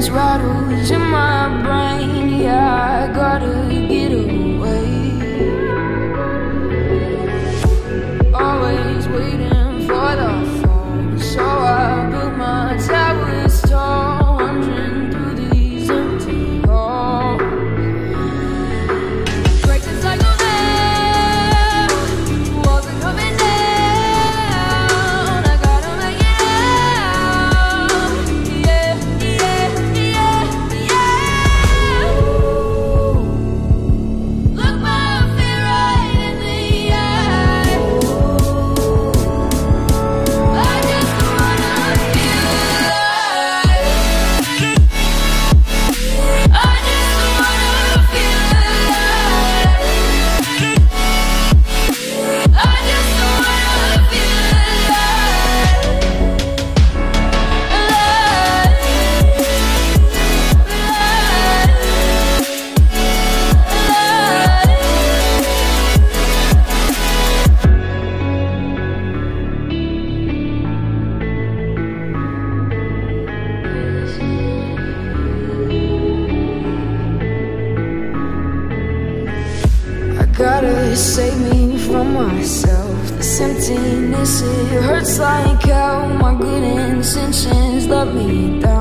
these rattles in my brain. Yeah, I gotta get away. Always waiting for the phone, so I built my towers tall, wandering through these empty halls. Break the cycle now, walls are coming down. I gotta make it out. Yeah, yeah, yeah, yeah. Look my fear right in the eye. I just wanna feel alive. I just wanna feel alive. I just wanna feel I gotta save me from myself. This emptiness, it hurts like hell. My good intentions let me down.